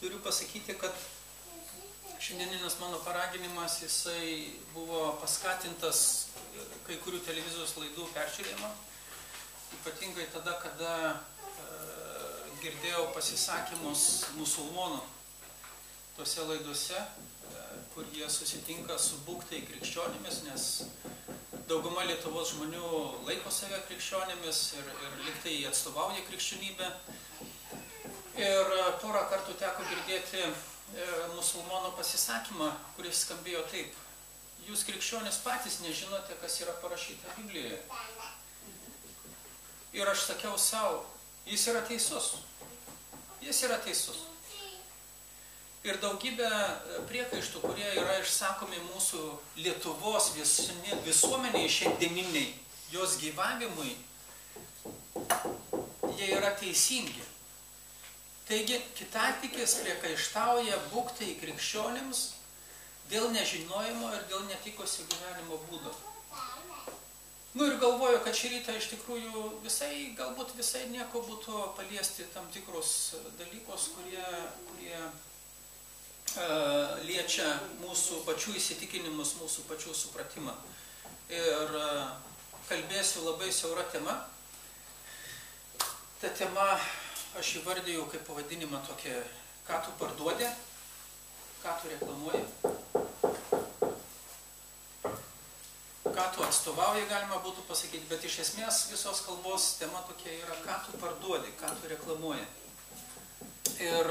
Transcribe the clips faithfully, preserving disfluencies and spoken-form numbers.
turiu pasakyti, kad šiandieninis mano paraginimas, jisai buvo paskatintas kai kurių televizijos laidų peržiūrėjimo, ypatingai tada, kada e, girdėjau pasisakymus musulmonų tose laidose, e, kur jie susitinka su būktai krikščionimis, nes dauguma Lietuvos žmonių laiko save krikščionimis ir, ir liktai jie atstovauja krikščionybę. Ir porą kartų teko girdėti e, musulmonų pasisakymą, kuris skambėjo taip: jūs krikščionis patys nežinote, kas yra parašyta Biblijoje. Ir aš sakiau savo, jis yra teisus. Jis yra teisus. Ir daugybė priekaištų, kurie yra išsakomi mūsų Lietuvos visuomeniai šiandieniniai, jos gyvavimui, jie yra teisingi. Taigi, kitatikis priekaištauja būktai krikščionims dėl nežinojimo ir dėl netikusių gyvenimo būdo. Nu ir galvoju, kad šį rytą iš tikrųjų visai, galbūt visai nieko būtų paliesti tam tikrus dalykus, kurie, kurie uh, liečia mūsų pačių įsitikinimus, mūsų pačių supratimą. Ir uh, kalbėsiu labai siaura tema. Ta tema aš įvardėjau kaip pavadinimą tokia: ką tu parduodi, ką tu reklamuoji, ką tu atstovauji, galima būtų pasakyti, bet iš esmės visos kalbos tema tokia yra: ką tu parduodi, ką tu reklamuoji. Ir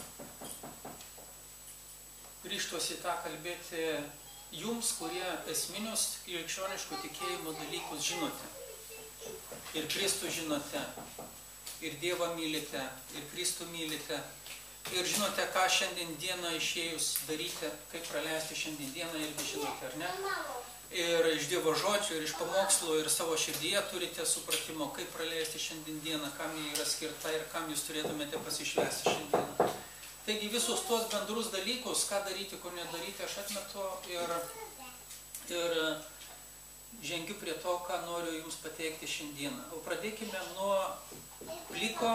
ryžtuosi tą kalbėti jums, kurie esminius krikščioniškų tikėjimo dalykus žinote. Ir Kristų žinote, ir Dievą mylite, ir Kristų mylite. Ir žinote, ką šiandien dieną išėjus daryti, kaip praleisti šiandien dieną, irgi žinote, ar ne? Ir iš Dievo žodžių, ir iš pamokslų, ir savo širdyje turite supratimo, kaip praleisti šiandien dieną, kam jie yra skirta ir kam jūs turėtumėte pasišvęsti šiandieną. Taigi visus tuos bendrus dalykus, ką daryti, ko nedaryti, aš atmetu ir, ir žengiu prie to, ką noriu jums pateikti šiandieną. O pradėkime nuo pliko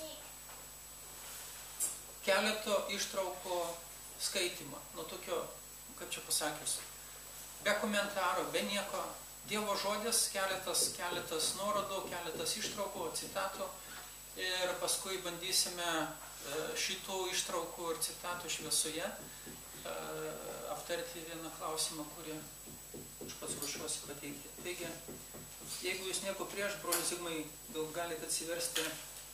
keleto ištraukų skaitymą. Nuo tokio, kaip čia pasakius, be komentaro, be nieko. Dievo žodis, keletas, keletas nuorodų, keletas ištraukų, citatų. Ir paskui bandysime šitų ištraukų ir citatų šviesoje aptarti vieną klausimą, kurį aš pats ruošiuosi pateikti. Taigi, jeigu jūs nieko prieš, broli Zigmai, gal galite atsiversti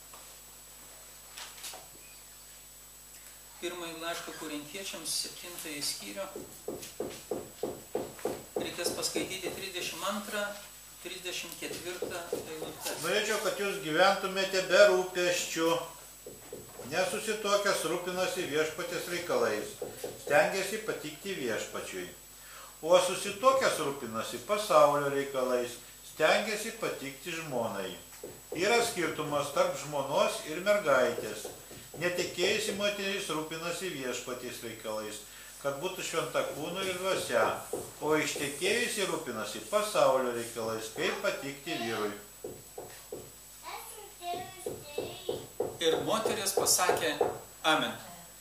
pirmąjį laišką Korintiečiams, septintąjį skyrių. Reikės paskaityti trisdešimt antrą, trisdešimt ketvirtą eilutes. Norėčiau, kad jūs gyventumėte be rūpesčių. Nesusituokęs rūpinasi viešpaties reikalais, stengiasi patikti viešpačiui. O susituokęs rūpinasi pasaulio reikalais, stengiasi patikti žmonai. Yra skirtumas tarp žmonos ir mergaitės. Netekėjusi moteris rūpinasi viešpaties reikalais, kad būtų šventa kūnu ir dvasia, o ištekėjusi rūpinasi pasaulio reikalais, kaip patikti vyrui. Ir moteris pasakė amen.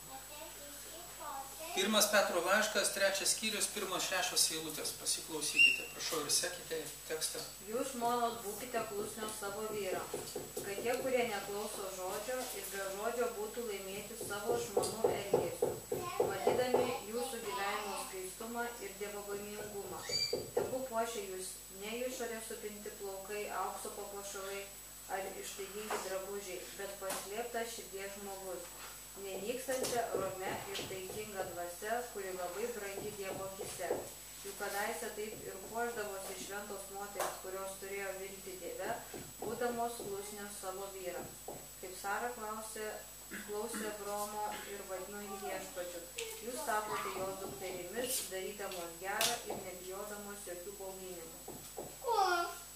Pirmas Petro laiškas, trečias skyrius, pirmas šešios eilutės. Pasiklausykite, prašau, ir sekite tekstą. Jūs, žmonos, būkite klusnios savo vyrams, kad tie, kurie neklauso žodžio ir be žodžio būtų laimėti savo žmonų elgesiu, matydami jūsų gyvenimo skaistumą ir dievobaimingumą. Tegu puošia jūs ne išorės supinti plaukai, aukso papuošalai ar ištaigingi drabužiai, bet paslėptas širdies žmogus, nenykstančia romia ir taikinga dvasia, kuri labai brangi Dievo akyse. Juk kadaise taip ir puošdavosi šventos moterys, kurios turėjo viltį Dieve, būdamos klusnios savo vyrams. Kaip Sara klausė, klausė Abraomo ir vadino jį viešpačiu. Jūs tapote jos dukterimis, darydamos gerą ir nebijodamos jokių bauginimų.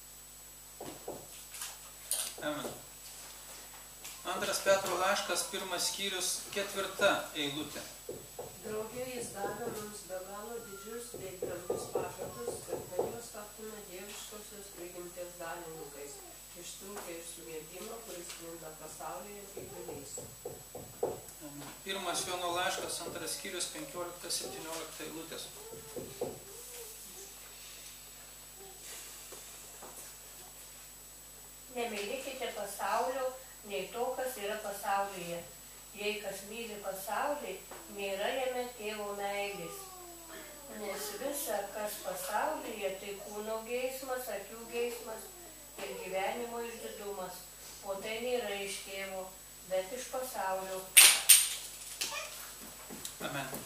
Amen. Antras Petro laiškas, pirmas skyrius, ketvirta eilutė. Drauge jis davė mums be galo didžius bei brangius pažadus, kad per juos taptume dieviškosios prigimties dalininkais, ištrūkę iš sugėdimo, kuris plinta pasaulyje kaip vėliais. Pirmas Jono laiškas, antras skyrius, penkiolikta septyniolikta eilutės. Nemylėkite pasaulio, nei to, kas yra pasaulyje. Jei kas myli pasaulį, nėra jame tėvo meilės. Nes visa, kas pasaulyje, tai kūno geismas, akių geismas ir gyvenimo išdidumas. O tai nėra iš tėvo, bet iš pasaulio. Amen.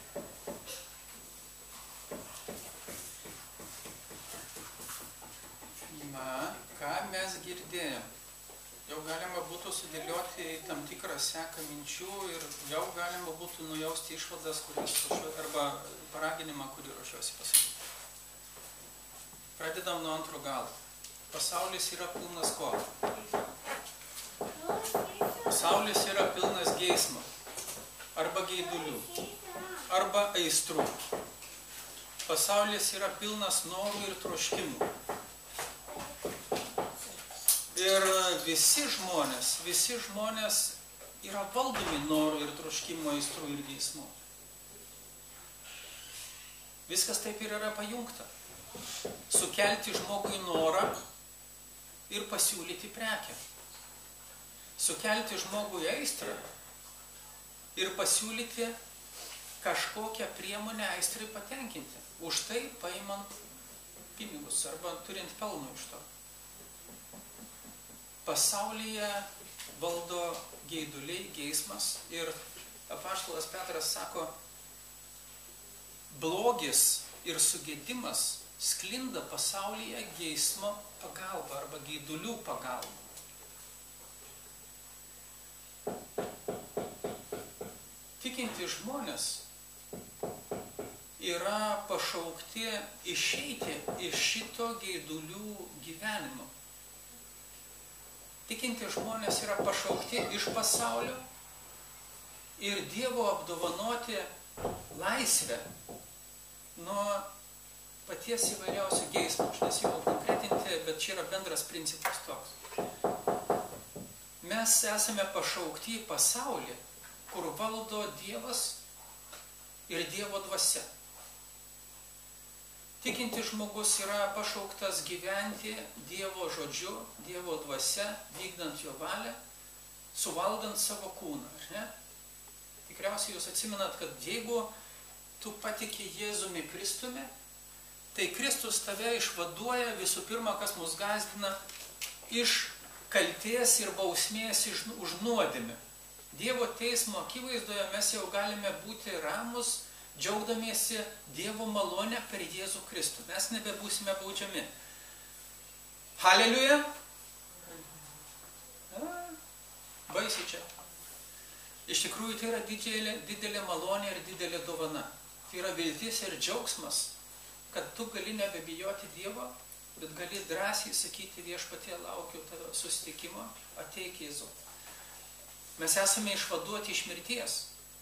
Na, ką mes girdėjom? Jau galima būtų sudėlioti į tam tikrą seką minčių ir jau galima būtų nujausti išvadas, kurias arba paraginimą, kurį ruošiuosi pasakyti. Pradedam nuo antro galo. Pasaulis yra pilnas ko? Pasaulis yra pilnas geismo, arba geidulių, arba aistrų. Pasaulis yra pilnas norų ir troškimų. Ir visi žmonės, visi žmonės yra valdomi norų ir troškimo, aistrų ir geismų. Viskas taip ir yra pajungta. Sukelti žmogui norą ir pasiūlyti prekę. Sukelti žmogui aistrą ir pasiūlyti kažkokią priemonę aistrai patenkinti. Už tai paimant pinigus arba turint pelno iš to. Pasaulyje valdo geiduliai, geismas ir apaštalas Petras sako, blogis ir sugėdimas sklinda pasaulyje geismo pagalba arba geidulių pagalba. Tikinti žmonės yra pašaukti išeiti iš šito geidulių gyvenimo. Tikinti žmonės yra pašaukti iš pasaulio ir Dievo apdovanoti laisvę nuo paties įvairiausių geismų. Aš nesiūlau konkretinti, bet čia yra bendras principas toks. Mes esame pašaukti į pasaulį, kur valdo Dievas ir Dievo dvasia. Tikintis žmogus yra pašauktas gyventi Dievo žodžiu, Dievo dvasia, vykdant jo valią, suvaldant savo kūną. Ar ne? Tikriausiai jūs atsimenat, kad jeigu tu patiki Jėzumi Kristumi, tai Kristus tave išvaduoja visų pirma, kas mus gąsdina, iš kaltės ir bausmės už nuodėmę. Dievo teismo akivaizdoje mes jau galime būti ramus, džiaugdamiesi Dievo malonę per Jėzų Kristų. Mes nebebūsime baudžiami. Haleliuja! Baisiai čia. Iš tikrųjų, tai yra didelė, didelė malonė ir didelė dovana. Tai yra viltis ir džiaugsmas, kad tu gali nebebijoti Dievo, bet gali drąsiai sakyti, viešpatie, laukiu tavo susitikimo, ateik Jėzau. Mes esame išvaduoti iš mirties.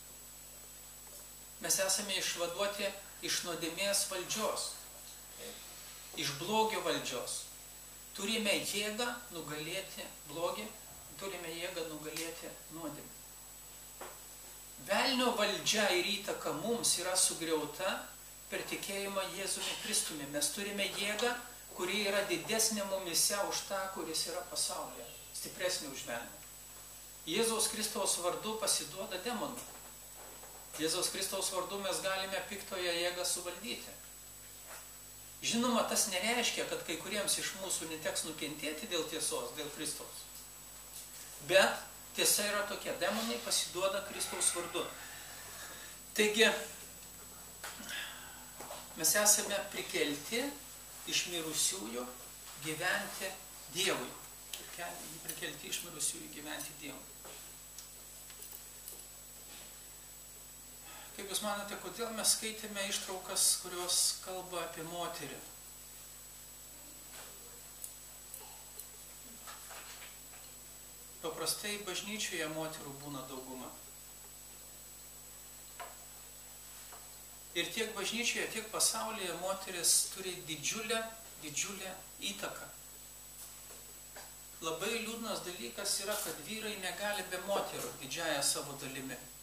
Mes esame išvaduoti iš nuodėmės valdžios, iš blogio valdžios. Turime jėgą nugalėti blogį, turime jėgą nugalėti nuodėmę. Velnio valdžia ir įtaka mums yra sugriauta per tikėjimą Jėzumi Kristumi. Mes turime jėgą, kuri yra didesnė mumise už tą, kuris yra pasaulyje, stipresnė už velnią. Jėzaus Kristaus vardu pasiduoda demonų. Jėzaus Kristaus vardu mes galime piktoje jėgą suvaldyti. Žinoma, tas nereiškia, kad kai kuriems iš mūsų neteks nukentėti dėl tiesos, dėl Kristaus. Bet tiesa yra tokia, demonai pasiduoda Kristaus vardu. Taigi, mes esame prikelti iš mirusiųjų gyventi Dievui. Prikelti iš mirusiųjų gyventi Dievui. Kaip jūs manote, kodėl mes skaitėme ištraukas, kurios kalba apie moterį? Paprastai bažnyčioje moterų būna dauguma. Ir tiek bažnyčioje, tiek pasaulyje moteris turi didžiulę, didžiulę įtaką. Labai liūdnas dalykas yra, kad vyrai negali be moterų didžiąją savo dalimi.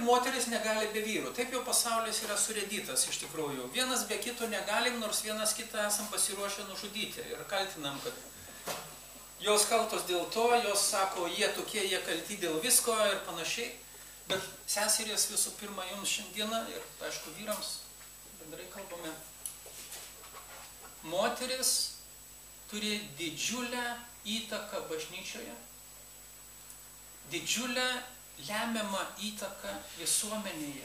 moteris negali be vyrų. Taip jau pasaulis yra surėdytas iš tikrųjų. Vienas be kito negalim, nors vienas kitą esam pasiruošę nužudyti. Ir kaltinam, kad jos kaltos dėl to, jos sako, jie tokie, jie kalti dėl visko ir panašiai. Bet seserės visų pirma jums šiandieną ir, aišku, vyrams bendrai kalbame. Moteris turi didžiulę įtaką bažnyčioje, didžiulę lemiamą įtaką visuomenėje.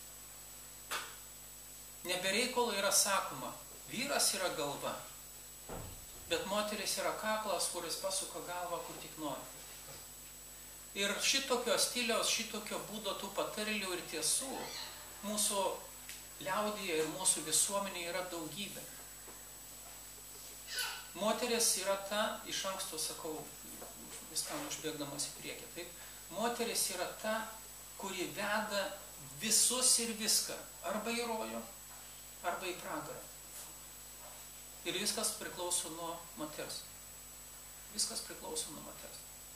Nebereikalo yra sakoma, vyras yra galva, bet moteris yra kaklas, kuris pasuka galvą, kur tik nori. Ir šitokio stiliaus, šitokio būdo tų patarlių ir tiesų mūsų liaudyje ir mūsų visuomenėje yra daugybė. Moteris yra ta, iš anksto sakau, viskam užbėgdamas į priekį, taip? Moteris yra ta, kuri veda visus ir viską, arba į rojų, arba į pragarą. Ir viskas priklauso nuo moters. Viskas priklauso nuo moters.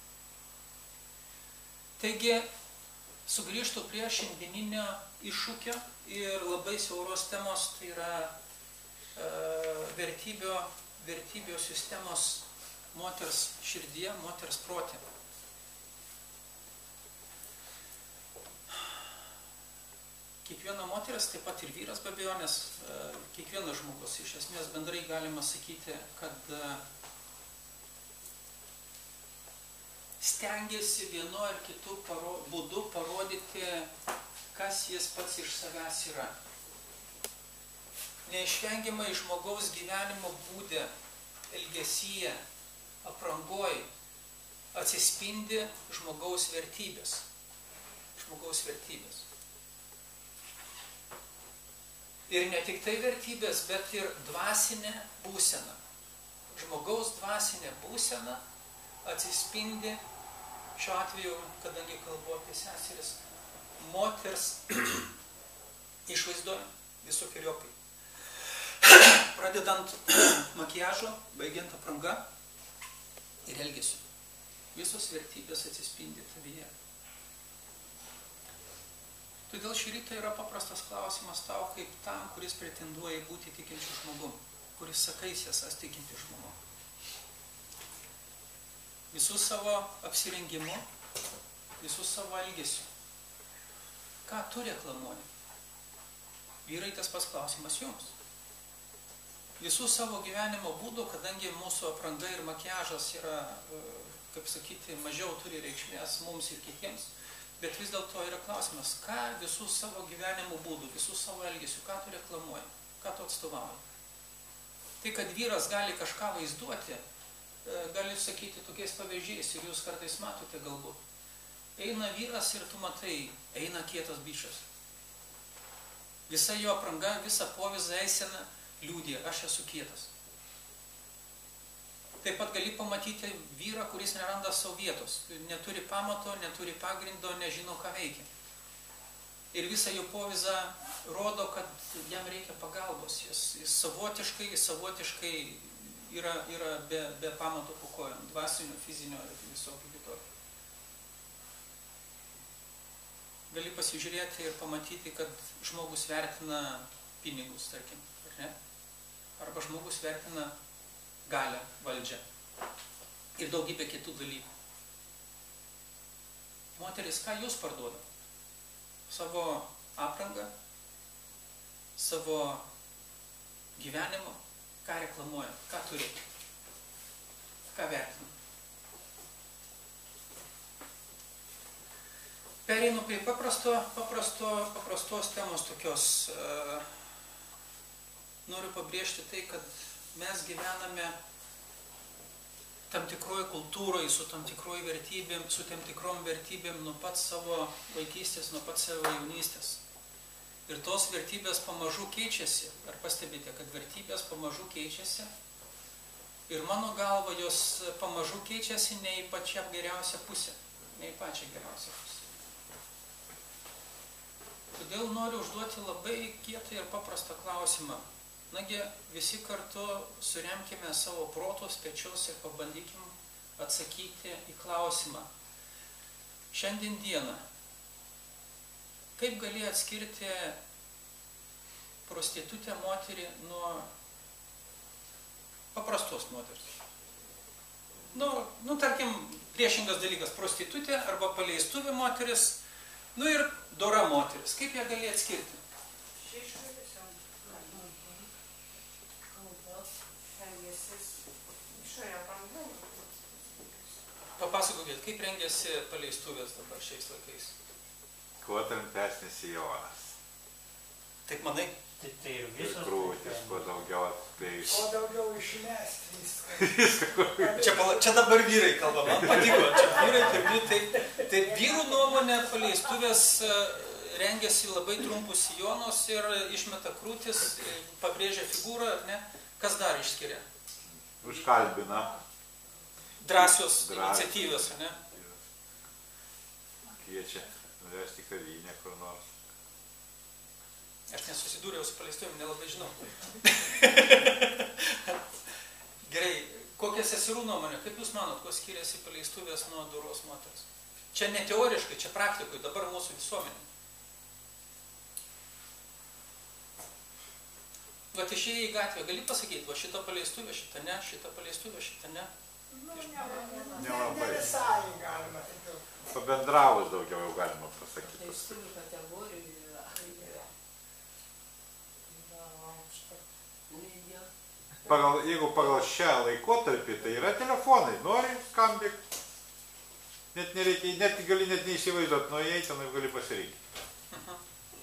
Taigi, sugrįžtų prie šiandieninio iššūkio ir labai siauros temos, tai yra e, vertybio, vertybio sistemos moters širdyje, moters prote. Kiekviena moteris, taip pat ir vyras be abejonės, kiekvienas žmogus, iš esmės bendrai galima sakyti, kad stengiasi vienu ar kitu paro, būdu parodyti, kas jis pats iš savęs yra. Neišvengiamai žmogaus gyvenimo būde, elgesyje, aprangoj atsispindi žmogaus vertybės. Žmogaus vertybės. Ir ne tik tai vertybės, bet ir dvasinė būsena. Žmogaus dvasinė būsena atsispindi, šiuo atveju, kadangi kalbu apie seseris, moters išvaizdoje visokiojopai. Pradedant makiažo, baigiant apranga ir elgesiu. Visos vertybės atsispindi tavyje. Todėl šį rytą yra paprastas klausimas tau, kaip tam, kuris pretenduoja būti tikinčiu žmogum, kuris sakais esas tikinti žmogum. Visų savo apsirengimu, visų savo elgesiu. Ką tu reklamuoji? Vyrai, tas pats klausimas jums. Visų savo gyvenimo būdų, kadangi mūsų apranga ir makiažas yra, kaip sakyti, mažiau turi reikšmės mums ir kitiems, bet vis dėlto yra klausimas, ką visų savo gyvenimo būdų, visų savo elgesių, ką tu reklamuoji, ką tu atstovauji. Tai, kad vyras gali kažką vaizduoti, gali sakyti tokiais pavyzdžiais ir jūs kartais matote galbūt. Eina vyras ir tu matai, eina kietas bičas. Visa jo apranga, visa povyza eisena liūdė, aš esu kietas. Taip pat gali pamatyti vyrą, kuris neranda savo vietos, neturi pamato, neturi pagrindo, nežino, ką veikia. Ir visa jo povyza rodo, kad jam reikia pagalbos. Jis, jis savotiškai, savotiškai yra, yra be, be pamato po kojom, dvasinio, fizinio ir visokio kitokio. Gali pasižiūrėti ir pamatyti, kad žmogus vertina pinigus, tarkim, ar ne? Arba žmogus vertina galią, valdžią ir daugybę kitų dalykų. Moteris, ką jūs parduoda? Savo aprangą, savo gyvenimą, ką reklamuoja, ką turi, ką vertina. Pereinu prie paprasto, paprasto, paprastos temos tokios. Noriu pabrėžti tai, kad mes gyvename tam tikroje kultūroje, su tam tikroje vertybėm, su tam tikrom vertybėm nuo pat savo vaikystės, nuo pat savo jaunystės. Ir tos vertybės pamažu keičiasi. Ar pastebite, kad vertybės pamažu keičiasi? Ir mano galva, jos pamažu keičiasi ne į pačią geriausią pusę. Ne į pačią geriausią pusę. Todėl noriu užduoti labai kietą ir paprastą klausimą. Nagi, visi kartu suremkime savo protus, pečius ir pabandykim atsakyti į klausimą. Šiandien dieną, kaip gali atskirti prostitutę moterį nuo paprastos moters? Nu, nu, tarkim, priešingas dalykas - prostitutė arba paleistuvė moteris, nu ir dora moteris. Kaip ją gali atskirti? Papasakokit, kaip rengiasi paleistuvės dabar šiais laikais? Kuo trumpesnis sijonas. Taip manai? Tai, tai ir Ir visos. krūtis, kuo daugiau atskleis. Kuo daugiau išmesti viską. Čia, pala- čia dabar vyrai kalba, man patiko, čia vyrai pirmi, tai, tai vyrų nuomonė paleistuvės e, rengiasi labai trumpus sijonus ir išmeta krūtis, e, pabrėžia figūrą, ar ne? Kas dar išskiria? Užkalbina. Drąsios Drąsios. iniciatyvos, ar ne? Kviečia nuvesti kavinę kur nors. Aš nesusidūriau su paleistuvėm, nelabai žinau. Gerai, kokia seserų nuomonė? Kaip jūs manot, kuo skiriasi paleistuvės nuo doros moters? Čia ne teoriškai, čia praktikui, dabar mūsų visuomenė. Vat išėjai į gatvę, gali pasakyti, va šita paleistuvė, šita ne, šita paleistuvė, šita ne. Nu, ne, ne, ne, Nelabai. ne visai galima taip jau. Pabendravus daugiau jau galima pasakyti. Teistinių kategorijų yra. Yra aukšto lygio. Pagal, jeigu pagal šią laikotarpį, tai yra telefonai. Nori skambik. Net nereikia, net gali net neįsivaizduoti, nuėjai, ten gali pasirinkti. Mhm.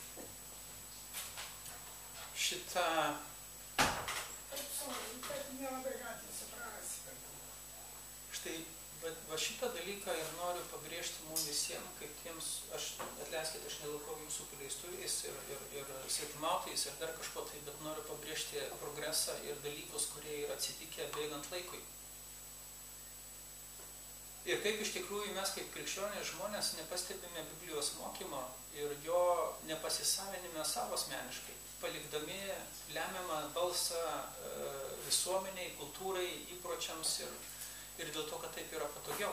Šitą... Taip, sunku, taip nelabai galite suprasti. Štai va, va šitą dalyką ir noriu pabrėžti mums visiems, kaip tiems, aš atleiskite, aš nelaikau jūsų paleistuvės ir, ir, ir svetimautais ir dar kažko tai, bet noriu pabrėžti progresą ir dalykus, kurie yra atsitikę bėgant laikui. Ir kaip iš tikrųjų mes kaip krikščionės žmonės nepastebime Biblijos mokymo ir jo nepasisavinime savo asmeniškai, palikdami lemiamą balsą e, visuomeniai, kultūrai, įpročiams ir ir dėl to, kad taip yra patogiau.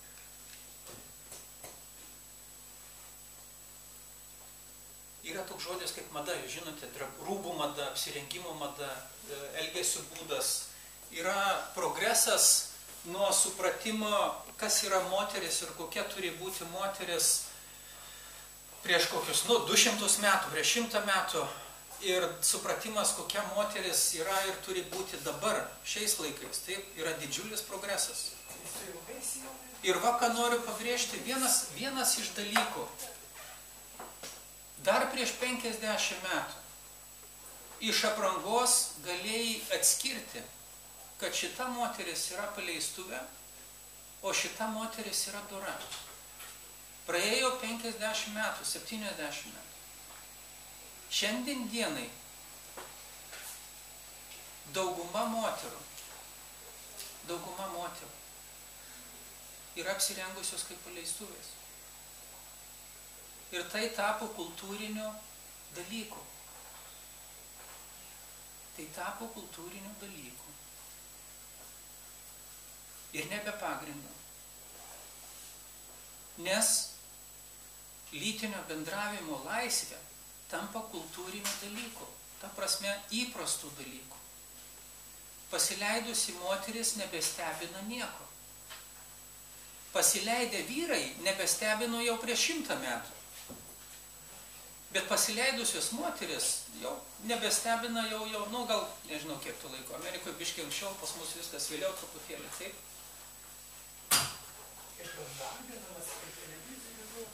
Yra toks žodis kaip mada, jūs žinote, rūbų mada, apsirengimo mada, elgesio būdas. Yra progresas nuo supratimo, kas yra moteris ir kokia turi būti moteris prieš kokius, nu, du šimtus metų, prieš šimtą metų. Ir supratimas, kokia moteris yra ir turi būti dabar, šiais laikais, taip, yra didžiulis progresas. Ir va, ką noriu pabrėžti, vienas, vienas iš dalykų, dar prieš penkiasdešimt metų iš aprangos galėjai atskirti, kad šita moteris yra paleistuvė, o šita moteris yra dora. Praėjo penkiasdešimt metų, septyniasdešimt metų. Šiandien dienai dauguma moterų, dauguma moterų yra apsirengusios kaip paleistuvės. Ir tai tapo kultūriniu dalyku. Tai tapo kultūriniu dalyku. Ir nebe pagrindu. Nes lytinio bendravimo laisvė tampa kultūriniu dalyku, ta prasme įprastų dalykų. Pasileidusi moteris nebestebina nieko. Pasileidę vyrai nebestebino jau prieš šimtą metų. Bet pasileidusios moteris jau nebestebina jau, jau, nu gal, nežinau kiek to laiko. Amerikoje biškiai anksčiau, pas mus viskas vėliau truputėlį, taip? Ir tas darbinamas, kaip televizija buvo.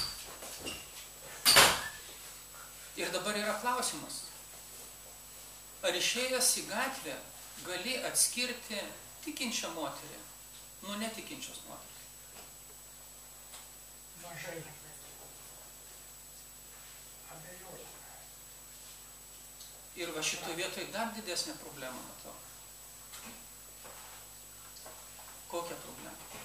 Ir dabar yra klausimas, ar išėjęs į gatvę gali atskirti tikinčią moterį nuo netikinčios moteris? Mažai. Abejoju. Ir va šitoje vietoje dar didesnė problema matau. Kokia problema?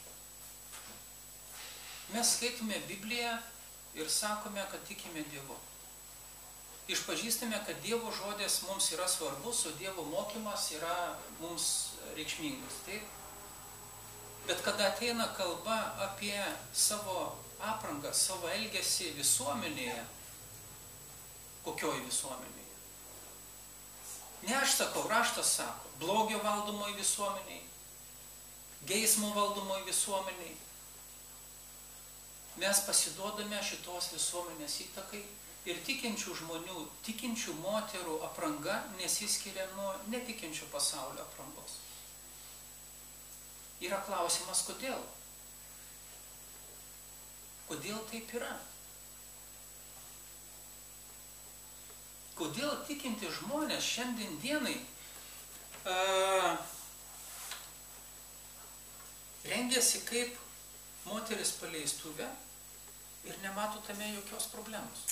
Mes skaitome Bibliją ir sakome, kad tikime Dievu. Išpažįstame, kad Dievo žodis mums yra svarbus, o Dievo mokymas yra mums reikšmingas. Taip? Bet kada ateina kalba apie savo aprangą, savo elgesį visuomenėje, kokioj visuomenėje? Ne aš sakau, raštas sako, blogio valdomoj visuomeniai, geismo valdomoj visuomeniai. Mes pasiduodame šitos visuomenės įtakai ir tikinčių žmonių, tikinčių moterų apranga nesiskiria nuo netikinčių pasaulio aprangos. Yra klausimas, kodėl? Kodėl taip yra? Kodėl tikinti žmonės šiandien dienai uh, rengiasi kaip moteris paleistuvė ir nemato tame jokios problemos?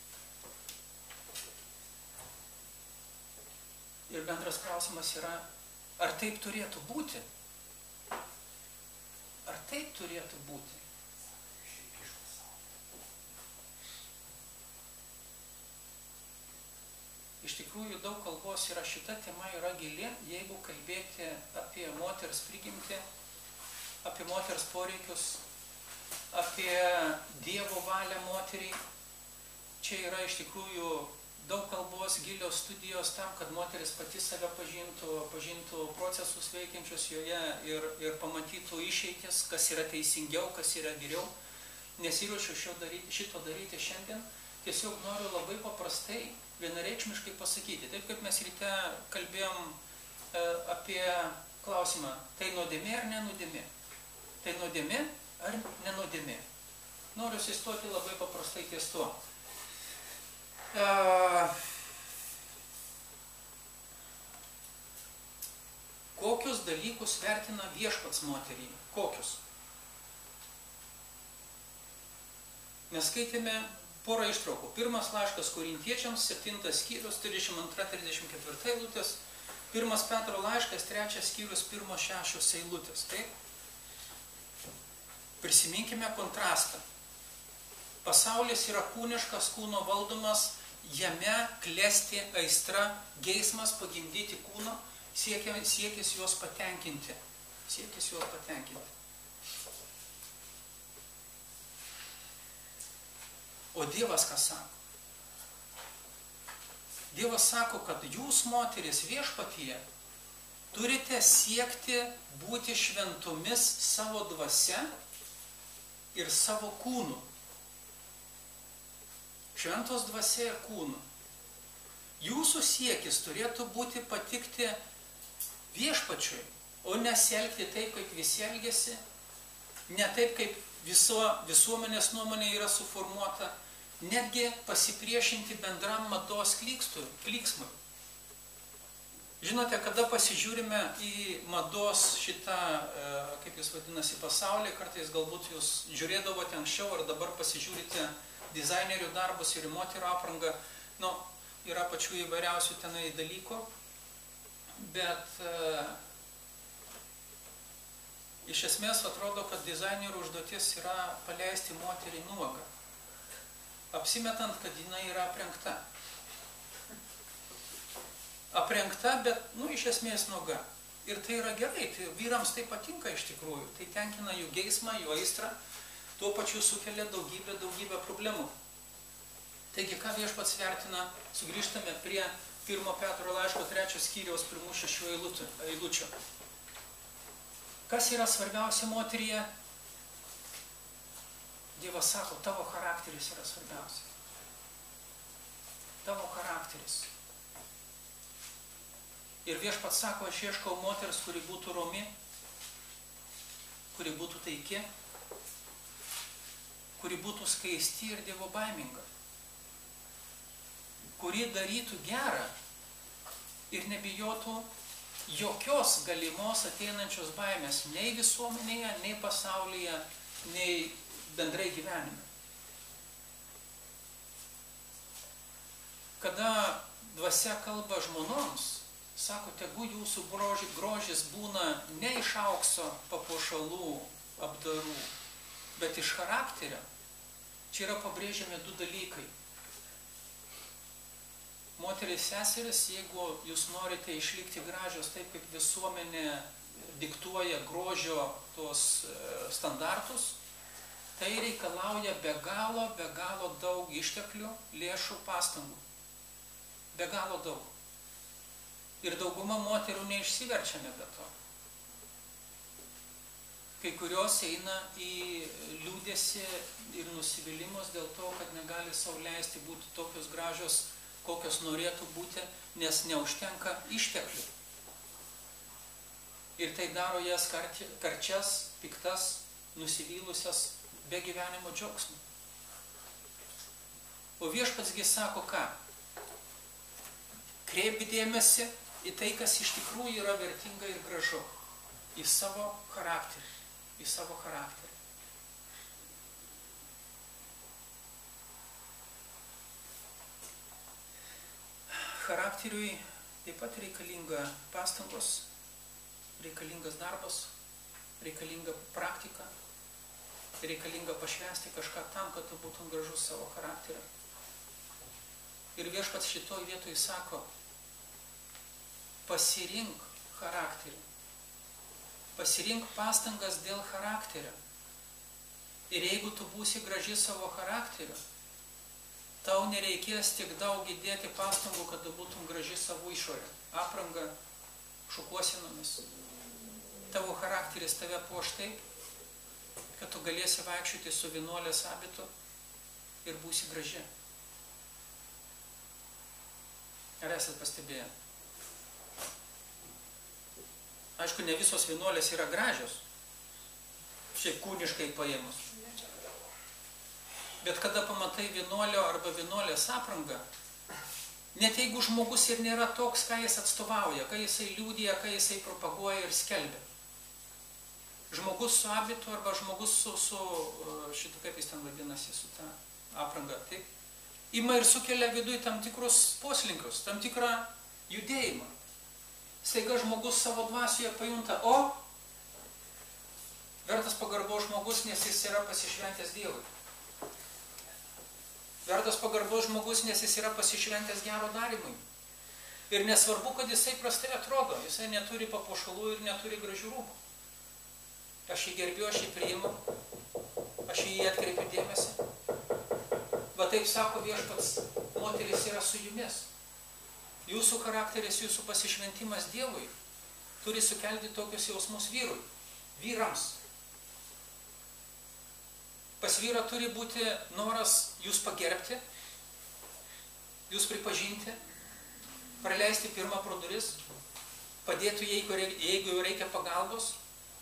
Ir bendras klausimas yra, ar taip turėtų būti? Ar taip turėtų būti? Iš tikrųjų, daug kalbos yra, šita tema yra gili, jeigu kalbėti apie moters prigimtį, apie moters poreikius, apie Dievo valią moteriai. Čia yra iš tikrųjų daug kalbos, gilios studijos tam, kad moteris pati save pažintų, pažintų procesus veikiančius joje ir, ir pamatytų išeitis, kas yra teisingiau, kas yra geriau. Nesiruošiu šio daryti, šito daryti šiandien. Tiesiog noriu labai paprastai, vienareikšmiškai pasakyti. Taip kaip mes ryte kalbėjom e, apie klausimą, tai nuodėmė ar nenuodėmė? Tai nuodėmė ar nenuodėmė? Noriu susistoti labai paprastai ties tuo. Uh, kokius dalykus vertina viešpats moterį? Kokius? Mes skaitėme porą ištraukų. Pirmas laiškas Korintiečiams, septintas skyrius, trisdešimt antra trisdešimt ketvirta eilutės. Pirmas Petro laiškas, trečias skyrius, pirmos šešios eilutės. Taip? Prisiminkime kontrastą. Pasaulis yra kūniškas, kūno valdomas, jame klesti aistra, geismas pagimdyti kūno, siekia, siekis juos patenkinti. Siekis juos patenkinti. O Dievas ką sako? Dievas sako, kad jūs, moteris, viešpatyje, turite siekti būti šventomis savo dvasia ir savo kūnu. Šventos dvasia ir kūnu. Jūsų siekis turėtų būti patikti viešpačiui, o nesielgti taip, kaip visi elgiasi, ne taip, kaip viso, visuomenės nuomonė yra suformuota, netgi pasipriešinti bendram mados klyksmui. Žinote, kada pasižiūrime į mados šitą, kaip jis vadinasi, pasaulį, kartais galbūt jūs žiūrėdavote anksčiau, ar dabar pasižiūrite dizainerių darbus ir moterų aprangą, nu, yra pačių įvairiausių tenai dalykų, bet e, iš esmės atrodo, kad dizainerių užduotis yra paleisti moterį nuogą, apsimetant, kad jinai yra aprengta. Aprengta, bet, nu, iš esmės nuoga. Ir tai yra gerai, tai vyrams tai patinka iš tikrųjų, tai tenkina jų geismą, jų aistrą, tuo pačiu sukelia daugybę, daugybę problemų. Taigi, ką viešpats vertina, sugrįžtame prie pirmo Petro laiško trečios skyriaus pirmų šešių eilučių. Kas yra svarbiausia moteryje? Dievas sako, tavo charakteris yra svarbiausia. Tavo charakteris. Ir viešpats sako, aš ieškau moters, kuri būtų romi, kuri būtų taiki, kuri būtų skaisti ir Dievo baiminga, kuri darytų gerą ir nebijotų jokios galimos ateinančios baimės nei visuomenėje, nei pasaulyje, nei bendrai gyvenime. Kada dvasia kalba žmonoms, sako, tegu jūsų grožis būna ne iš aukso papuošalų, apdarų, bet iš charakterio. Čia yra pabrėžiami du dalykai. Moterys seserys, jeigu jūs norite išlikti gražios taip, kaip visuomenė diktuoja grožio tuos standartus, tai reikalauja be galo, be galo daug išteklių, lėšų, pastangų. Be galo daug. Ir dauguma moterų neišsiverčia nebe to. Kai kurios eina į liūdesį ir nusivylimus dėl to, kad negali sau leisti būti tokios gražios, kokios norėtų būti, nes neužtenka išteklių. Ir tai daro jas karčias, piktas, nusivylusias, be gyvenimo džiaugsmo. O viešpatsgi sako ką? Kreipk dėmesį į tai, kas iš tikrųjų yra vertinga ir gražu. Į savo charakterį. Į savo charakterį. Charakteriui taip pat reikalinga pastangos, reikalingas darbas, reikalinga praktika, reikalinga pašvęsti kažką tam, kad tu būtum gražus savo charakterį. Ir viešpats šitoj vietoj sako, pasirink charakterį, pasirink pastangas dėl charakterio. Ir jeigu tu būsi graži savo charakteriu, tau nereikės tik daug įdėti pastangų, kad tu būtum graži savo išorę, apranga, šukuosinomis. Tavo charakteris tave puoš taip, kad tu galėsi vaikščioti su vienuolės abitu ir būsi graži. Ar esat pastebėję? Aišku, ne visos vienuolės yra gražios, šiaip kūniškai paėmus. Bet kada pamatai vienuolio arba vienuolės aprangą, net jeigu žmogus ir nėra toks, ką jis atstovauja, ką jisai liūdija, ką jisai propaguoja ir skelbia. Žmogus su abitu arba žmogus su, su šitą, kaip jis ten vadinasi, su ta apranga, taip, ima ir sukelia viduj tam tikrus poslinkius, tam tikrą judėjimą. Staiga žmogus savo dvasioje pajunta, o, vertas pagarbos žmogus, nes jis yra pasišventęs Dievui. Vertas pagarbos žmogus, nes jis yra pasišventęs gero darymui. Ir nesvarbu, kad jisai prastai atrodo, jisai neturi papuošalų ir neturi gražių rūbų. Aš jį gerbiu, aš jį priimu, aš jį atkreipiu dėmesį. Va taip sako viešpats, moteris yra su jumis. Jūsų charakteris, jūsų pasišventimas Dievui turi sukelti tokius jausmus vyrui, vyrams. Pas vyrą turi būti noras jūs pagerbti, jūs pripažinti, praleisti pirmą pro duris, padėti, jeigu reikia pagalbos.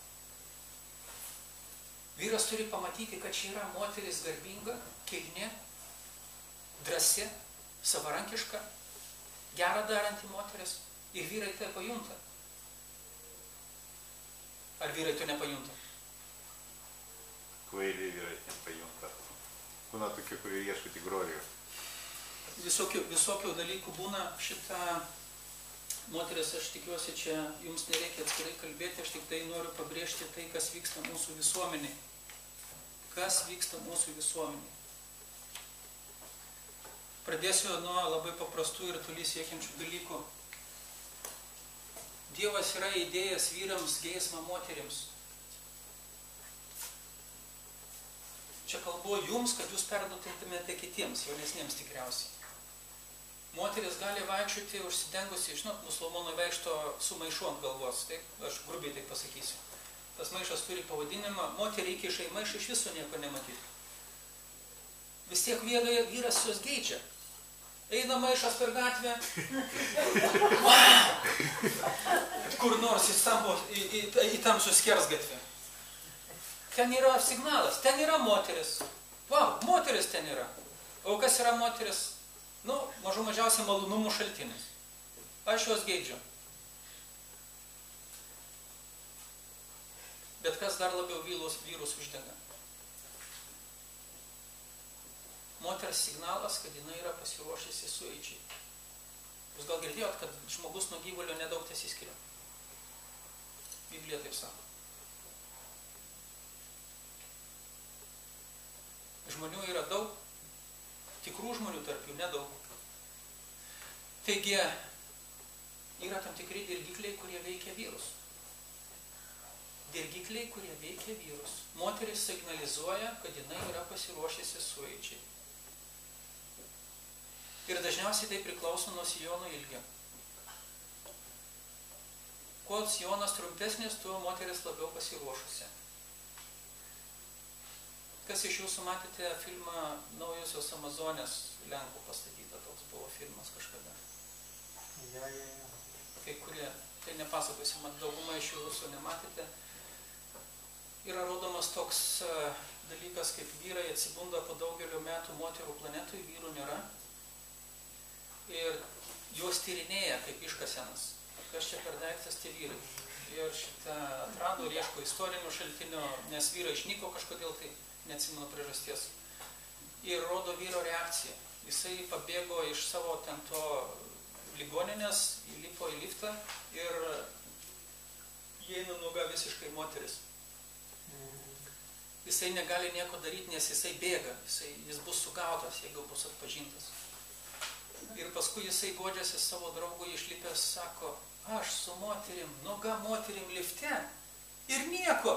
Vyras turi pamatyti, kad čia yra moteris garbinga, kilni, drąsi, savarankiška, gerą daranti moteris. Ir vyrai tai pajunta. Ar vyrai to nepajunta? Kvailiai vyrai nepajunta. Būna tokie, kurie ieško tik grožio. Visokių, visokių dalykų būna. Šitą moteris, aš tikiuosi, čia jums nereikia atskirai kalbėti, aš tik tai noriu pabrėžti tai, kas vyksta mūsų visuomeniai. Kas vyksta mūsų visuomeniai. Pradėsiu nuo labai paprastų ir toli siekiančių dalykų. Dievas yra įdėjęs vyrams geismą moterims. Čia kalbu jums, kad jūs perduotumėte kitiems, jaunesniems tikriausiai. Moteris gali vaikščioti užsidengusi, žinot, musulmonų vaikšto su maišu ant galvos, taip, aš grubiai taip pasakysiu. Tas maišas turi pavadinimą, moteriai įkiša į maišą, iš viso nieko nematyti. Vis tiek vyras jos geidžia. Eina maišas per gatvę, kur nors į, stambo, į, į, į tamsų skersgatvę. Ten yra signalas, ten yra moteris. Vau, moteris ten yra. O kas yra moteris? Nu, mažų mažiausiai malonumų šaltinis. Aš jos geidžiu. Bet kas dar labiau vyrus, vyrus uždega? Moters signalas, kad jinai yra pasiruošusi sueičiai. Jūs gal girdėjot, kad žmogus nuo gyvulio nedaug tesiskiria. Biblija taip sako. Žmonių yra daug, tikrų žmonių tarp jų nedaug. Taigi, yra tam tikri dirgikliai, kurie veikia vyrus. dirgikliai, kurie veikia vyrus. Moteris signalizuoja, kad jinai yra pasiruošusi sueičiai. Ir dažniausiai tai priklauso nuo sijono ilgio. Kuo sijonas trumpesnis, tuo moteris labiau pasiruošusi. Kas iš jūsų matėte filmą Naujosios Amazonės, Lenkų pastatyta, toks buvo filmas kažkada. Ja, ja, ja. Kai kurie, tai nepasakosiu, mat daugumą iš jūsų nematėte. Yra rodomas toks uh, dalykas, kaip vyrai atsibunda po daugelio metų moterų planetui, vyrų nėra. Ir juos tyrinėja kaip iškasenas. Kas čia per daiktas, tie vyrai. Ir šitą atrado ir ieško istorinių šaltinių, nes vyrai išnyko kažkodėl, tai neatsimenu priežasties. Ir rodo vyro reakciją. Jisai pabėgo iš savo ten to ligoninės, įlipo į liftą ir įeina nuoga visiškai moteris. Jisai negali nieko daryti, nes jisai bėga, jisai, jis bus sugautas, jeigu bus atpažintas. Ir paskui jisai godžiasi savo draugui išlipęs, sako, aš su moterim, nuoga moterim lifte ir nieko.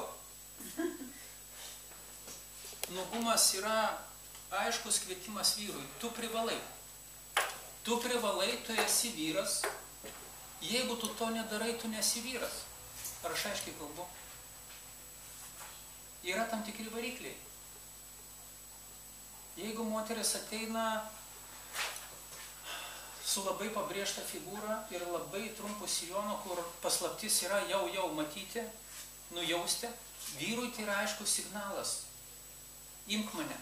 Nuogumas yra aiškus kvietimas vyrui. Tu privalai. Tu privalai, tu esi vyras. Jeigu tu to nedarai, tu nesi vyras. Ar aš aiškiai kalbu? Yra tam tikri varikliai. Jeigu moteris ateina su labai pabrėžta figūra ir labai trumpu sijonu, kur paslaptis yra jau jau matyti, nujausti, vyrui tai yra aiškus signalas. Imk mane.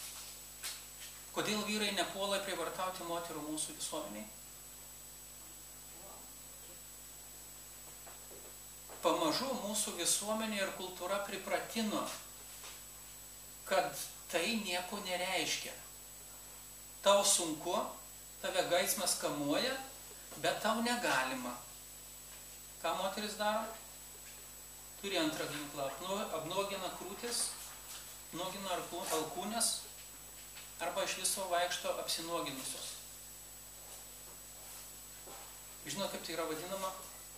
Kodėl vyrai nepuola prievartauti moterų mūsų visuomeniai? Pamažu mūsų visuomenė ir kultūra pripratino, kad tai nieko nereiškia. Tau sunku, tave gaismas kamuoja, bet tau negalima. Ką moteris daro? Turi antrą ginklą, apnuogina krūtis, nuogina alkūnės, arba iš viso vaikšto apsinuoginusios. Žinot, kaip tai yra vadinama?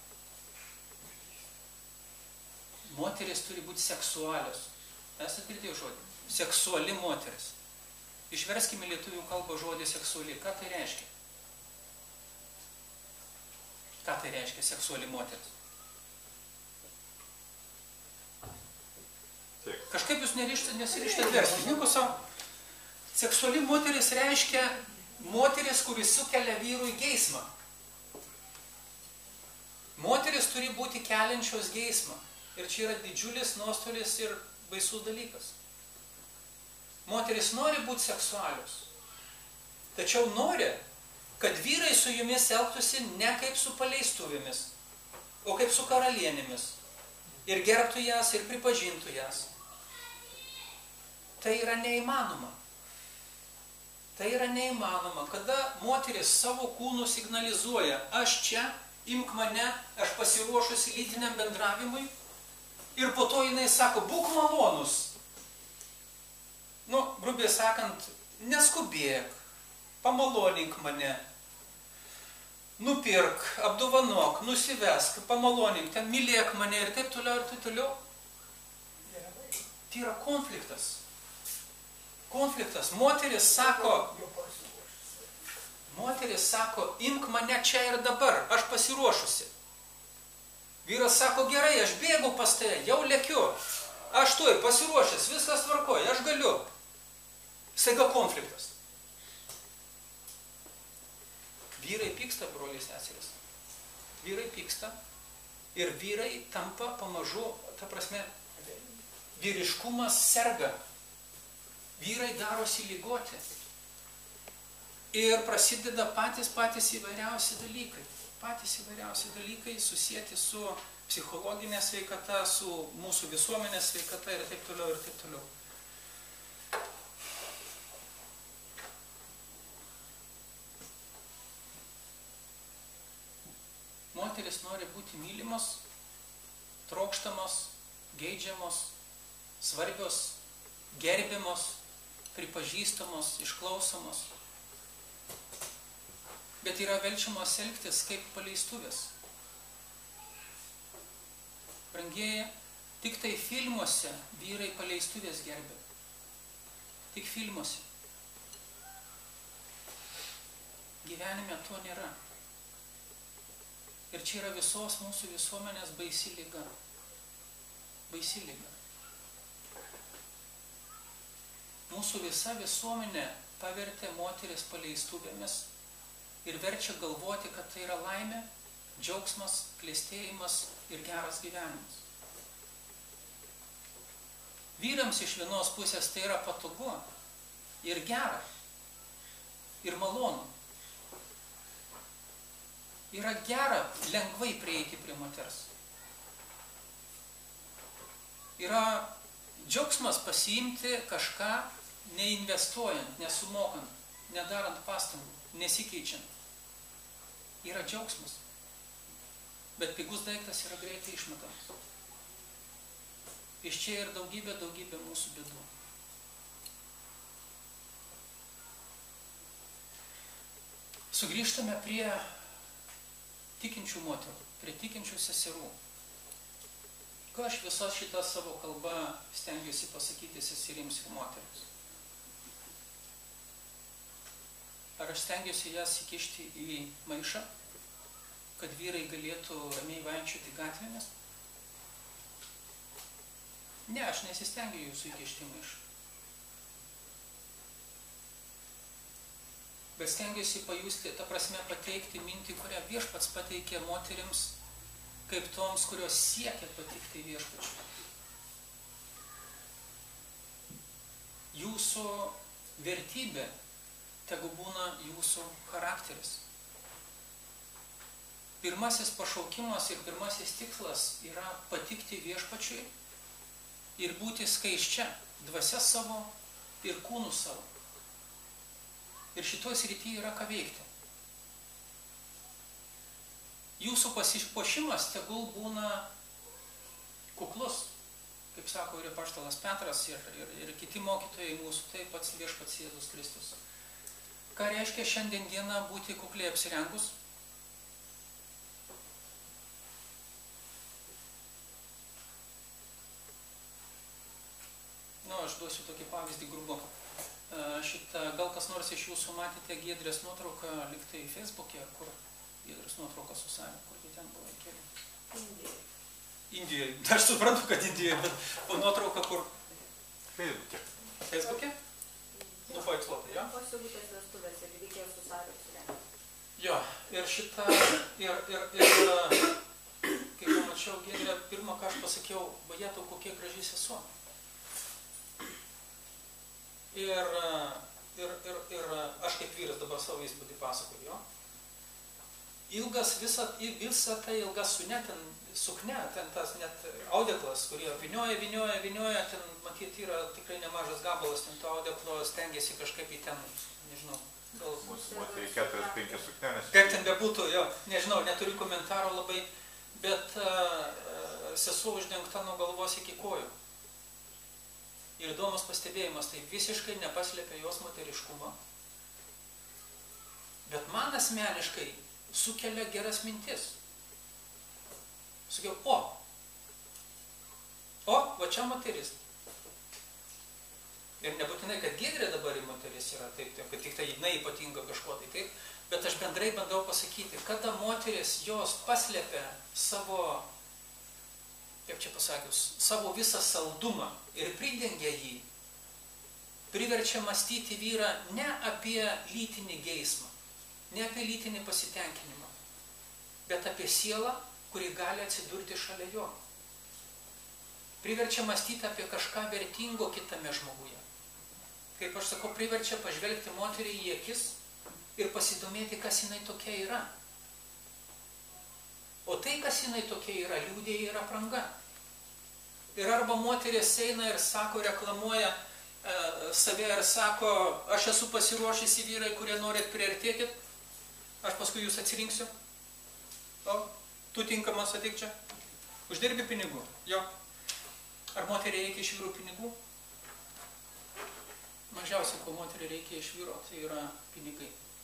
Moteris turi būti seksualios. Esate girdėję žodį? Seksuali moteris. Išverskime lietuvių kalbą žodį seksuali. Ką tai reiškia? Ką tai reiškia seksuali moteris? Kažkaip jūs nesirištat versti. Nieko savo. Seksuali moteris reiškia moteris, kuris sukelia vyrui geismą. Moteris turi būti keliančios geismą. Ir čia yra didžiulis nuostolis ir baisus dalykas. Moteris nori būti seksualius. Tačiau nori, kad vyrai su jumis elgtųsi ne kaip su paleistuvėmis, o kaip su karalienėmis. Ir gerbtų jas, ir pripažintų jas. Tai yra neįmanoma. Tai yra neįmanoma, kada moteris savo kūnu signalizuoja, aš čia, imk mane, aš pasiruošusi lytiniam bendravimui, ir po to jinai sako, būk malonus. Nu, grubiai sakant, neskubėk, pamalonink mane, nupirk, apdovanok, nusivesk, pamalonink, ten mylėk mane ir taip toliau ir taip toliau. Tai yra konfliktas. Konfliktas. Moteris sako, moteris sako, imk mane čia ir dabar, aš pasiruošusi. Vyras sako, gerai, aš bėgu pas tave, jau lėkiu, aš tuoj pasiruošęs, viskas tvarkoja, aš galiu. Staiga konfliktas. Vyrai pyksta, broliai seserys. Vyrai pyksta ir vyrai tampa pamažu, ta prasme, vyriškumas serga. Vyrai darosi ligoti. Ir prasideda patys patys įvairiausi dalykai. Patys įvairiausi dalykai susijęti su psichologinė sveikata, su mūsų visuomenės sveikata ir taip toliau ir taip toliau. Moteris nori būti mylimos, trokštamos, geidžiamos, svarbios, gerbiamos, pripažįstamos, išklausomos. Bet yra verčiamos elgtis kaip paleistuvės. Brangieji, Tik tai filmuose vyrai paleistuvės gerbė. Tik filmuose. Gyvenime to nėra. Ir čia yra visos mūsų visuomenės baisi liga. Baisi liga. Mūsų visa visuomenė pavertė moteris paleistuvėmis ir verčia galvoti, kad tai yra laimė, džiaugsmas, klestėjimas ir geras gyvenimas. Vyrams iš vienos pusės tai yra patogu ir gera ir malonu. Yra gera lengvai prieiti prie moters. Yra džiaugsmas pasiimti kažką neinvestuojant, nesumokant, nedarant pastangų, nesikeičiant. Yra džiaugsmas. Bet pigus daiktas yra greitai išmetamas. Iš čia ir daugybė, daugybė mūsų bėdų. Sugrįžtame prie tikinčių moterų, prie tikinčių seserų. Ko aš visas šitą savo kalbą stengiuosi pasakyti seserims ir moterims? Ar aš stengiuosi jas įkišti į maišą, kad vyrai galėtų ramiai vaikščioti gatvėmis? Ne, aš nesistengiu jūsų įkišti į maišą. Bet stengiuosi pajusti, ta prasme pateikti mintį, kurią viešpats pateikė moterims, kaip toms, kurios siekia patikti viešpačiui. Jūsų vertybė tegu būna jūsų charakteris. Pirmasis pašaukimas ir pirmasis tikslas yra patikti viešpačiui ir būti skaisčia, dvasia savo ir kūnų savo. Ir šitoj srityje yra ką veikti. Jūsų pasipuošimas tegul būna kuklus, kaip sako ir apaštalas Petras ir, ir, ir kiti mokytojai mūsų, taip pats viešpats Jėzus Kristus. Ką reiškia šiandien dieną būti kukliai apsirengus? Nu, aš duosiu tokį pavyzdį grubu. Šitą, gal kas nors iš jūsų matėte Giedrės nuotrauką, liktai Facebook'e, kur Giedrės nuotrauka su savimi, kur tu ten buvai keli? Indijoje. Indijoje. Aš suprantu, kad Indijoje, bet po nuotrauką kur? Feisbuke. Facebook'e? Nufaiksluota, jo? Po sigutės vestuvės ir reikėjo su savimi apsirengti. Jo, ir šitą, ir, ir, ir kai pamačiau Giedrę, pirmą, ką aš pasakiau, vajetau, kokie graži sesuo. Ir, ir, ir, ir aš kaip vyras dabar savo įspūdį pasakoju, jo. Ilgas, visa, visa ta ilga sukne, ten, sukne, ten tas net audeklas, kurie vinioja, vinioja, vinioja, ten matyti yra tikrai nemažas gabalas, ten to audeklo stengiasi kažkaip į ten, nežinau, gal... Mūsų keturias penkias suknelės. Kaip ten bebūtų, jo, nežinau, neturiu komentaro labai, bet uh, sesuo uždengta nuo galvos iki kojų. Ir įdomus pastebėjimas, tai visiškai nepaslėpia jos moteriškumą, bet man asmeniškai sukelia geras mintis. Sakiau, o, o, va čia moteris. Ir nebūtinai, kad Giedrė dabar į moteris yra, taip, taip, kad tik tai jinai ypatinga kažko, tai taip, bet aš bendrai bandau pasakyti, kada moteris jos paslėpia savo, kaip čia pasakius, savo visą saldumą ir pridengia jį, priverčia mąstyti vyrą ne apie lytinį geismą, ne apie lytinį pasitenkinimą, bet apie sielą, kuri gali atsidurti šalia jo. Priverčia mąstyti apie kažką vertingo kitame žmoguje. Kaip aš sakau, priverčia pažvelgti moterį į akis ir pasidomėti, kas jinai tokia yra. O tai, kas jinai tokia yra, liūdėja ir apranga. Ir arba moteris eina ir sako, reklamuoja e, save ir sako, aš esu pasiruošusi vyrai, kurie norit priartėkit, aš paskui jūs atsirinksiu. O, tu tinkamas ateik čia. Uždirbi pinigų. Jo. Ar moteriai reikia iš vyrų pinigų? Mažiausiai, ko moteriai reikia iš vyro, tai yra pinigai.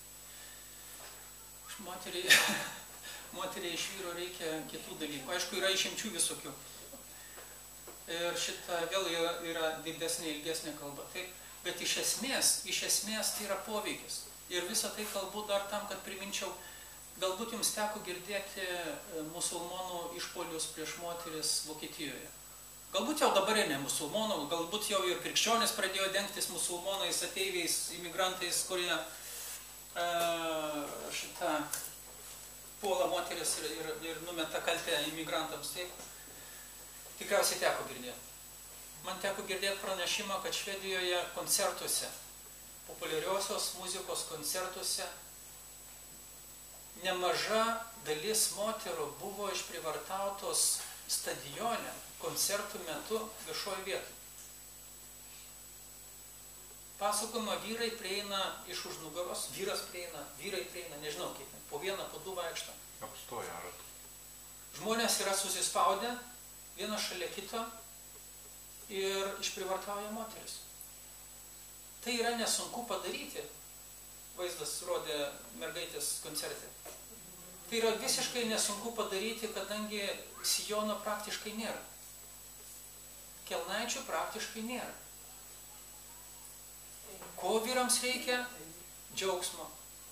Moteriai, moteriai iš vyro reikia kitų dalykų. Aišku, yra išimčių visokių. Ir šita vėl yra, yra didesnė, ilgesnė kalba. Taip, bet iš esmės, iš esmės tai yra poveikis. Ir visą tai kalbu dar tam, kad priminčiau, galbūt jums teko girdėti musulmonų išpolius prieš moteris Vokietijoje. Galbūt jau dabar ne musulmonų, galbūt jau ir krikščionys pradėjo dengtis musulmonais, ateiviais, imigrantais, kurie uh, šitą puola moteris ir, ir, ir numeta kaltę imigrantams. Taip. Tikriausiai teko girdėti. Man teko girdėti pranešimą, kad Švedijoje koncertuose, populiariosios muzikos koncertuose, nemaža dalis moterų buvo išprivartautos stadione koncertų metu viešoje vietoje. Pasakojama, vyrai prieina iš už nugaros, vyras prieina, vyrai prieina, nežinau kaip, po vieną, po du vaikšto. Apstoja ratu. Žmonės yra susispaudę, vienas šalia kito ir išprivartauja moteris. Tai yra nesunku padaryti. Vaizdas rodė mergaitės koncerte. Tai yra visiškai nesunku padaryti, kadangi sijono praktiškai nėra. Kelnaičių praktiškai nėra. Ko vyrams reikia? Džiaugsmo.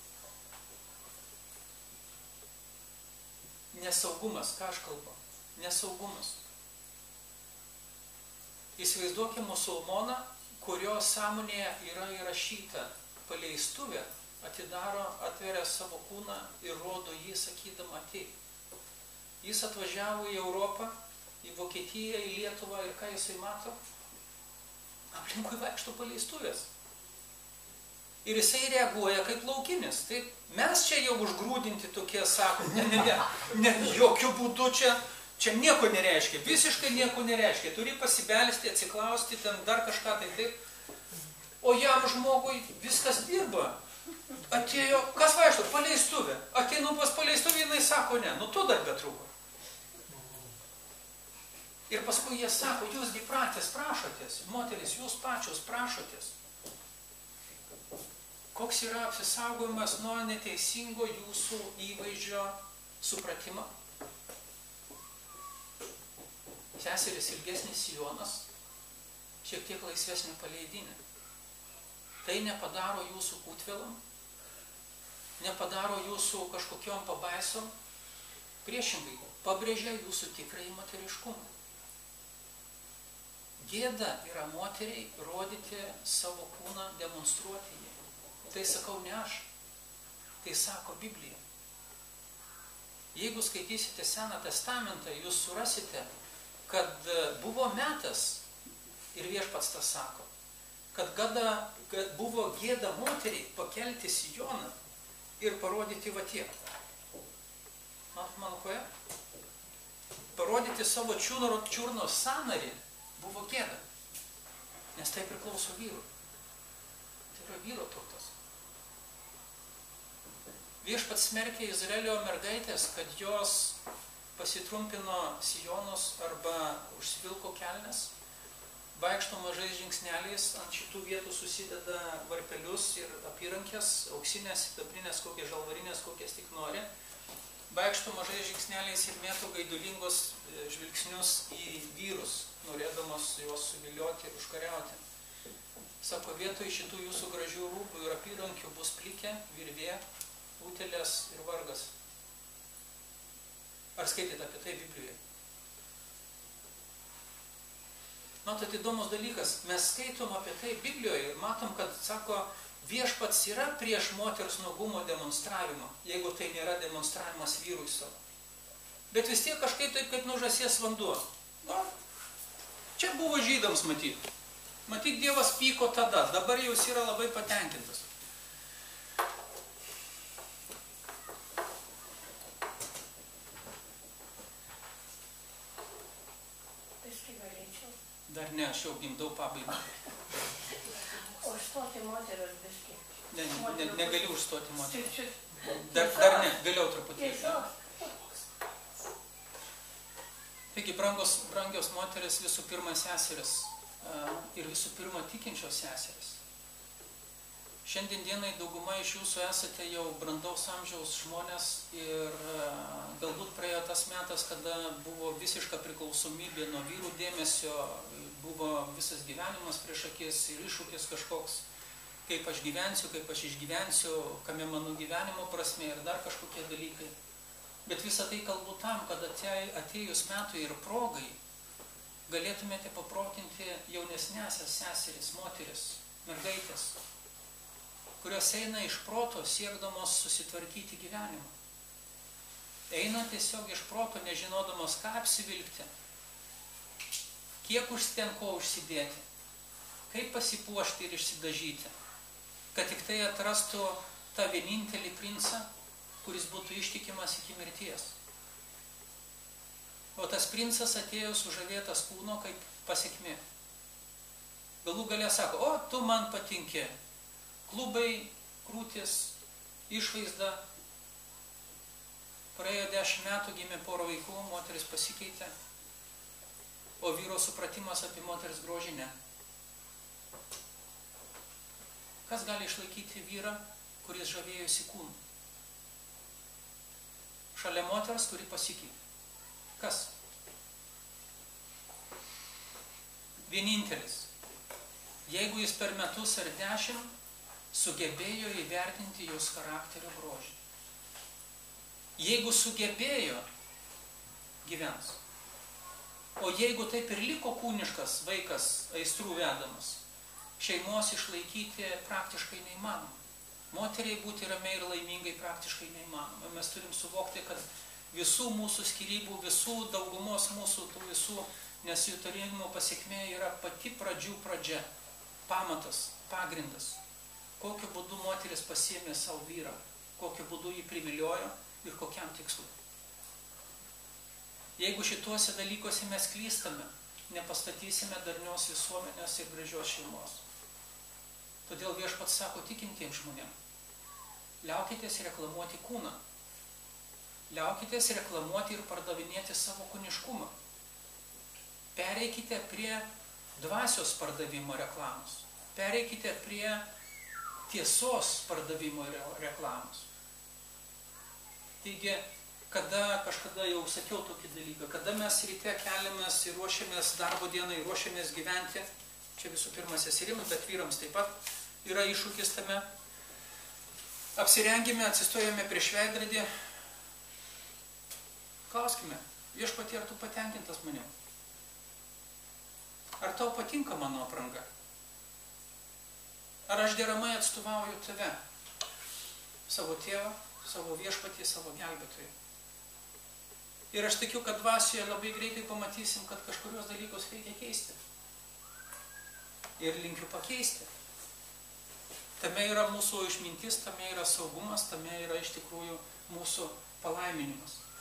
Nesaugumas, ką aš kalbu? Nesaugumas. Įsivaizduokime musulmoną, kurio sąmonėje yra įrašyta paleistuvė, atidaro, atveria savo kūną ir rodo jį, sakydama, ateik. Jis atvažiavo į Europą, į Vokietiją, į Lietuvą ir ką jisai mato? Aplinkui vaikšto paleistuvės. Ir jisai reaguoja kaip laukinis. Taip, mes čia jau užgrūdinti tokie, sakom, ne, ne, ne, ne, jokių būdų čia, čia nieko nereiškia, visiškai nieko nereiškia. Turi pasibelsti, atsiklausti, ten dar kažką tai taip. O jam žmogui viskas dirba. Atėjo, kas vaikšto? Paleistuvė. Ateinu pas paleistuvę, jinai sako ne, nu tu dar betrūko. Ir paskui jie sako, jūsgi pratės prašotės, moteris, jūs pačios prašotės. Koks yra apsisaugojimas nuo neteisingo jūsų įvaizdžio supratimo? Seseris ilgesnis sijonas, šiek tiek laisvesnė paleidinė. Tai nepadaro jūsų kūtvelom, nepadaro jūsų kažkokiom pabaisom, priešingai pabrėžia jūsų tikrąjį moteriškumą. Gėda yra moteriai rodyti savo kūną, demonstruoti jį. Tai sakau ne aš, tai sako Biblija. Jeigu skaitysite Seną testamentą, jūs surasite, kad buvo metas, ir Viešpats tą sako, kad, gada, kad buvo gėda moteriai pakelti sijoną ir parodyti va tiek. Matot mano koja? Parodyti savo čiurno, čiurnos sąnarį buvo gėda, nes tai priklauso vyrų. Tai yra vyro tautas. Viešpats smerkė Izraelio mergaitės, kad jos pasitrumpino sijonus arba užsivilko kelnes, vaikšto mažais žingsneliais, ant šitų vietų susideda varpelius ir apyrankės, auksinės, sidabrinės, kokias žalvarinės, kokias tik nori. Vaikšto mažais žingsneliais ir mėto gaidulingus žvilgsnius į vyrus, norėdamos juos suvilioti ir užkariauti. Sako, vietoj šitų jūsų gražių rūbų ir apyrankių bus plikė, virvė, utėlės ir vargas. Ar skaitėte apie tai Biblijoje? Matot, įdomus dalykas, mes skaitom apie tai Biblijoje ir matom, kad, sako, Viešpats yra prieš moters nuogumo demonstravimą, jeigu tai nėra demonstravimas vyrui savo. Bet vis tiek kažkaip taip, kaip nuo žąsies vanduo. Nu, čia buvo žydams matyti. Matyt, Dievas pyko tada, dabar jau jis yra labai patenkintas. Dar ne, aš jau gimdau pabaigą. O užstoti moteros biškį. Ne, ne, negaliu užstoti moteros. Dar, dar ne, vėliau truputėlį. Taigi, brangios, brangios moteris, visų pirma seseris ir visų pirma tikinčios seseris. Šiandien dienai dauguma iš jūsų esate jau brandaus amžiaus žmonės ir galbūt praėjo tas metas, kada buvo visiška priklausomybė nuo vyrų dėmesio, buvo visas gyvenimas prieš akis ir iššūkis kažkoks, kaip aš gyvensiu, kaip aš išgyvensiu, kame mano gyvenimo prasme ir dar kažkokie dalykai. Bet visą tai kalbu tam, kad atėjus metui ir progai galėtumėte paprotinti jaunesnėsias seseris, moteris, mergaitės, kurios eina iš proto siekdamos susitvarkyti gyvenimą. Eina tiesiog iš proto, nežinodamos, ką apsivilkti, kiek užstenko užsidėti, kaip pasipuošti ir išsidažyti, kad tik tai atrastų tą vienintelį princą, kuris būtų ištikimas iki mirties. O tas princas atėjo sužavėtas kūno kaip pasekmė. Galų gale sako, o tu man patinki. Klubai, krūtis, išvaizda. Praėjo dešimt metų, gimė porą vaikų, moteris pasikeitė, o vyro supratimas apie moters grožį ne. Kas gali išlaikyti vyrą, kuris žavėjosi kūnu? Šalia moters, kuri pasikeitė. Kas? Vienintelis. Jeigu jis per metus ar dešimt sugebėjo įvertinti jos charakterio grožį. Jeigu sugebėjo, gyvens. O jeigu taip ir liko kūniškas vaikas aistrų vedamas, šeimos išlaikyti praktiškai neįmanoma. Moteriai būti ramiai ir laimingai praktiškai neįmanoma. Mes turim suvokti, kad visų mūsų skyrybų, visų daugumos mūsų, tų visų nesutarimų pasiekmė yra pati pradžių pradžia, pamatas, pagrindas. Kokiu būdu moteris pasiėmė savo vyrą, kokiu būdu jį priviliojo ir kokiam tikslui. Jeigu šituose dalykuose mes klystame, nepastatysime darnios visuomenės ir gražios šeimos. Todėl viešpats sako tikintiems žmonėms, liaukitės reklamuoti kūną, liaukitės reklamuoti ir pardavinėti savo kūniškumą. Pereikite prie dvasios pardavimo reklamos, pereikite prie tiesos pardavimo reklamos. Taigi, kada kažkada jau sakiau tokį dalyką, kada mes ryte keliamės ir ruošiamės darbo dienai, ruošiamės gyventi, čia visų pirma seserims, bet vyrams taip pat yra iššūkis tame, apsirengime, atsistojame prieš veidrodį, klauskime, viešpatie, ar tu patenkintas manim? Ar tau patinka mano apranga? Ar aš deramai atstovauju tave, savo tėvą, savo viešpatį, savo gelbėtoją? Ir aš tikiu, kad dvasioje labai greitai pamatysim, kad kažkurios dalykus reikia keisti. Ir linkiu pakeisti. Tame yra mūsų išmintis, tame yra saugumas, tame yra iš tikrųjų mūsų palaiminimas.